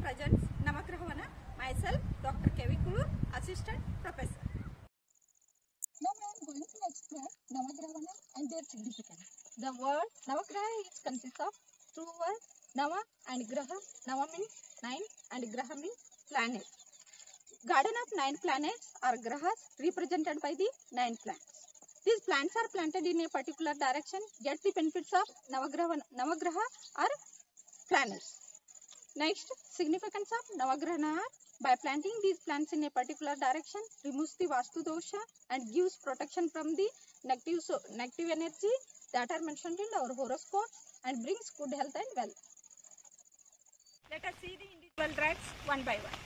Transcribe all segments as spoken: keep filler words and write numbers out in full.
presents Navagrahavana, myself, Doctor K V Kulur, Assistant Professor. Now I am going to explain Navagrahavana and their significance. The word Navagraha is consists of two words, Nava and Graha. Nava means nine and Graha means planet. Garden of nine planets are Grahas represented by the nine plants. These plants are planted in a particular direction, get the benefits of Navagraha, Navagraha or planets. Next, significance of Navagrahana are by planting these plants in a particular direction, removes the Vastu dosha and gives protection from the negative, so, negative energy that are mentioned in our horoscopes and brings good health and wealth. Let us see the individual tracks one by one.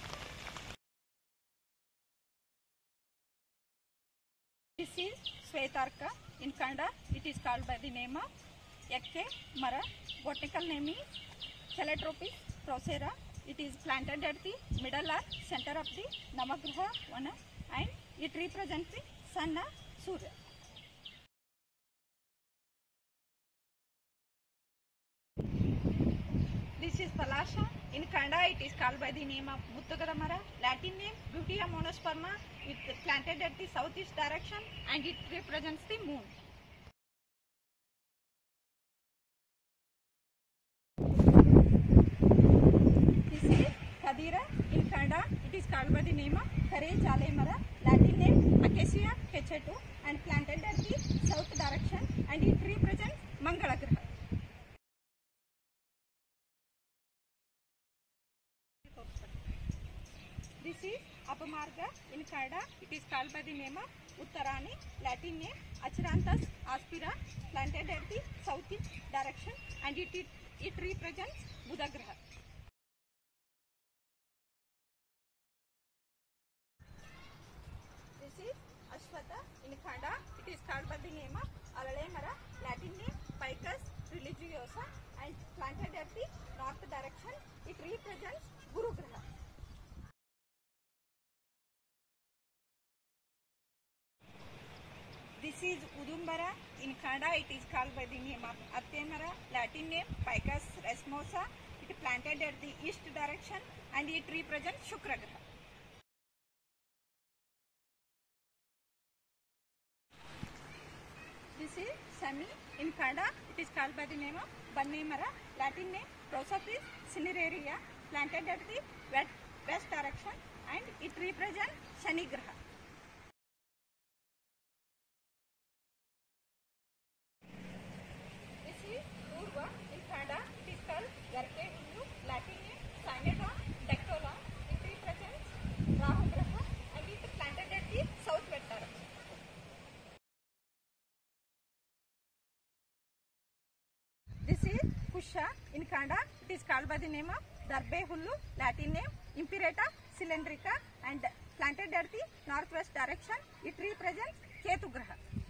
This is Svetarka. In Kannada, it is called by the name of Yakke Mara. Botanical name is Calotropis procera. It is planted at the middle or center of the Navagraha Vana and it represents the sun or Surya. This is Palasha. In Kannada, it is called by the name of Muttagada Mara. Latin name Buttea monosperma. It is planted at the southeast direction and it represents the moon. This is Kadira. In Kannada, it is called by the name of Kare Chale Mara. Latin name Acacia Kechetu and planted at the south direction and it represents Mangala Graha. This is Apamarga. In Kannada, it is called by the name of Uttarani. Latin name Acheranthus aspera, planted at the southeast direction and it, it, it represents Buddha Graha. This is Ashwatha. In Kannada, it is called by the name of Alale Mara. Latin name Picus religiosa and planted at the north direction. It represents Guru Graha. This is Udumbara. In Kannada, it is called by the name of Attemara. Latin name Picus resmosa. It planted at the east direction and it represents Shukra Graha. This is Sami. In Kannada, it is called by the name of Bannemara. Latin name Prosopis cineraria. Planted at the west direction and it represents Shani Graha. In Kannada, it is called Garke Hullu. Latin name Cynodon dectolon. It represents Rahu Graha and it is planted at the southwest direction. This is Kusha. In Kannada, it is called by the name of Darbe Hullu. Latin name Impirata cylindrica and planted at the northwest direction. It represents Ketu Graha.